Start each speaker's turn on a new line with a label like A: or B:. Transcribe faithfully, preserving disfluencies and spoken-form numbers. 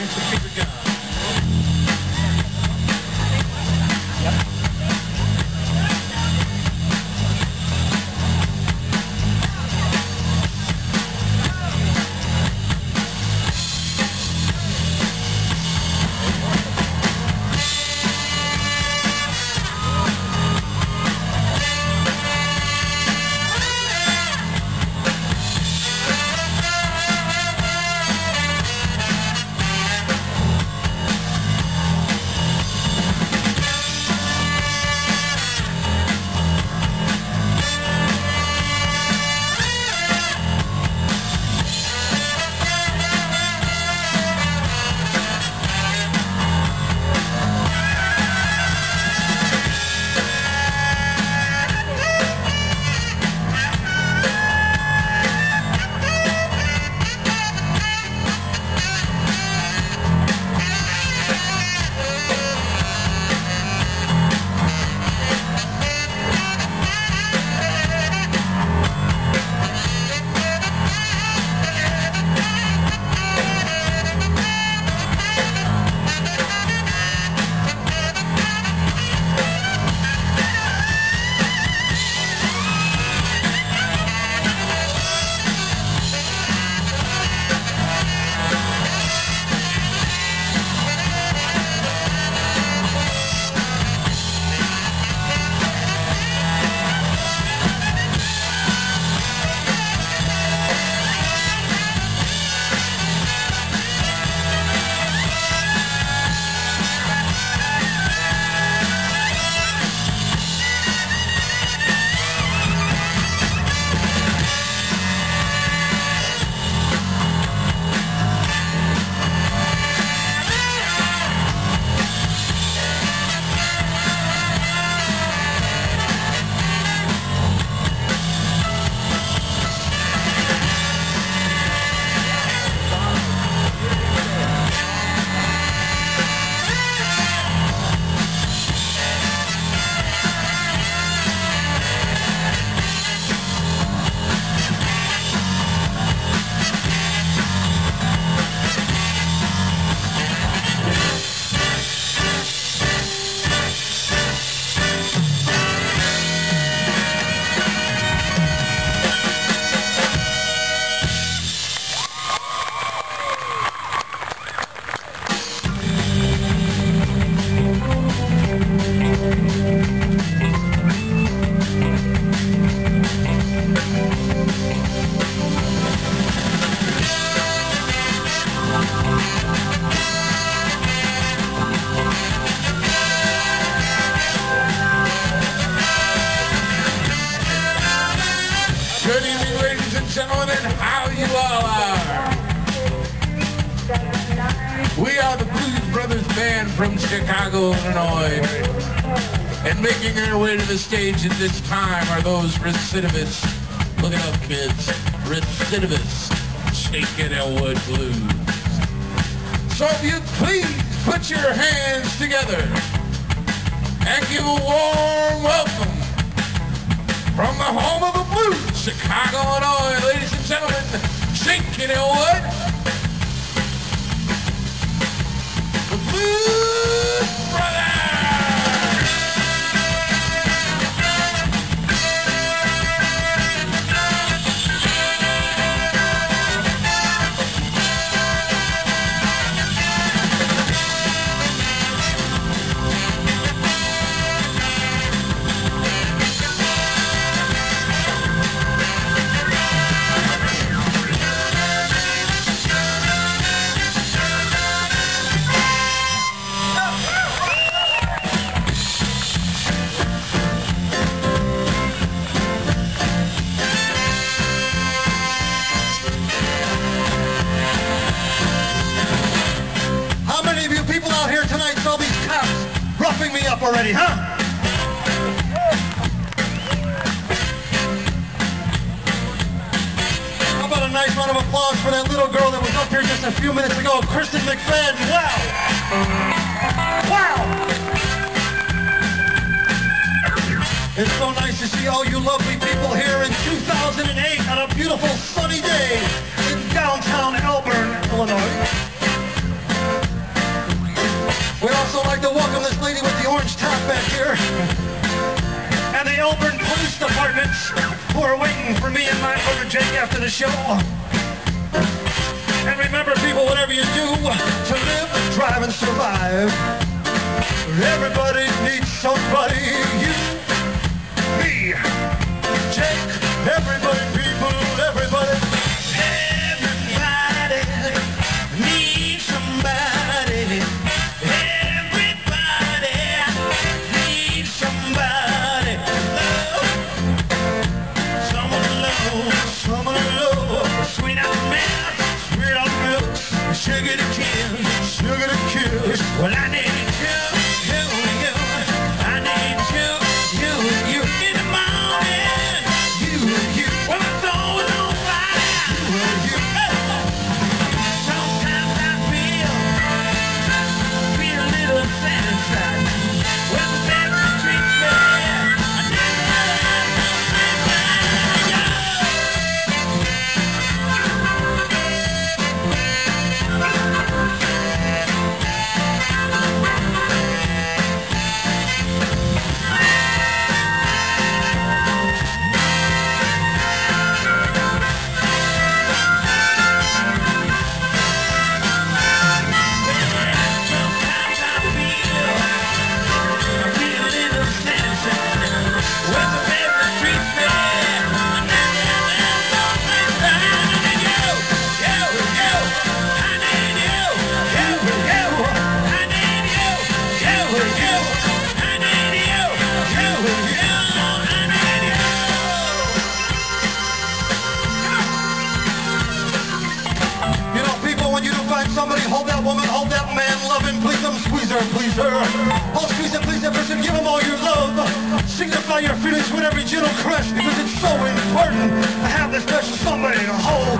A: We are the Blooze Brothers Band from Chicago, Illinois. And making their way to the stage at this time are those recidivists. Look it up, kids. Recidivists. Shakin' Elwood Blues. So if you please put your hands together and give a warm welcome from the home of the blues, Chicago, Illinois, ladies and gentlemen, Shakin' Elwood, the Blooze Brothers!
B: Me up already, huh? How about a nice round of applause for that little girl that was up here just a few minutes ago, Kristen McFadden. Wow! Wow! It's so nice to see all you lovely people here in two thousand eight on a beautiful sunny day in downtown Elburn, Illinois. waiting for me and my brother Jake after the show. And remember, people, whatever you do, to live, drive, and survive, everybody needs somebody. You, me, Jake, everybody, people, everybody. Everybody needs somebody. Everybody needs somebody. Love, someone to love, someone to love. Sweet out milk, sweet out milk, sugar to kiss, sugar to kiss. Well, I need you, you, you. I need you, you, you. In the morning, you, you. When my soul is on fire, you, you. Sometimes I feel, feel a little sad inside. When the baby treats me, I never have something better. Somebody hold that woman, hold that man, love him, please him, squeeze her, please her. Oh, squeeze him, please that person, give him all your love. Signify your feelings with every gentle caress, because it's so important to have this special somebody to hold.